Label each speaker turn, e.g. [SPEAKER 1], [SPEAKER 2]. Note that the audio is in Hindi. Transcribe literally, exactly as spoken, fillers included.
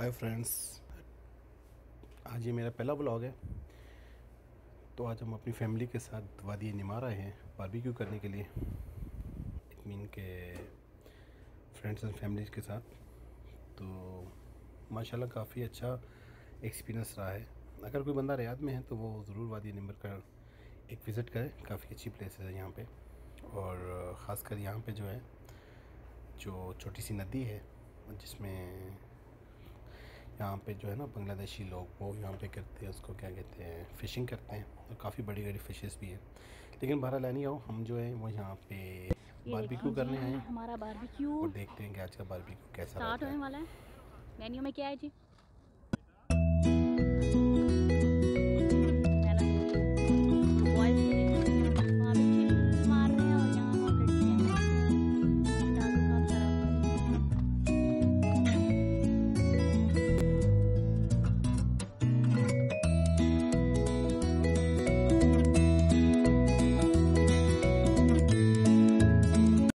[SPEAKER 1] हाय फ्रेंड्स, आज ये मेरा पहला ब्लॉग है। तो आज हम अपनी फैमिली के साथ वादी निमार आए हैं बारबेक्यू करने के लिए। इट मीन के फ्रेंड्स एंड फैमिली के साथ। तो माशाल्लाह काफ़ी अच्छा एक्सपीरियंस रहा है। अगर कोई बंदा रियाद में है तो वो ज़रूर वादी निमार का एक विज़िट करें। काफ़ी अच्छी प्लेस है यहाँ पे, और ख़ासकर यहाँ पे जो है जो छोटी सी नदी है जिसमें यहाँ पे जो है ना बांग्लादेशी लोग वो यहाँ पे करते हैं, उसको क्या कहते हैं, फ़िशिंग करते हैं, और काफ़ी बड़ी बड़ी फ़िशेस भी है। लेकिन बहरहाल लेनी आओ, हम जो है वो यहाँ पे बारबेक्यू करने आए हैं
[SPEAKER 2] हमारा बारबेक्यू
[SPEAKER 1] और देखते हैं कि आज का बारबेक्यू कैसा
[SPEAKER 2] स्टार्ट
[SPEAKER 1] रहता
[SPEAKER 2] होने
[SPEAKER 1] है।
[SPEAKER 2] वाला है। मेन्यू में क्या है जी?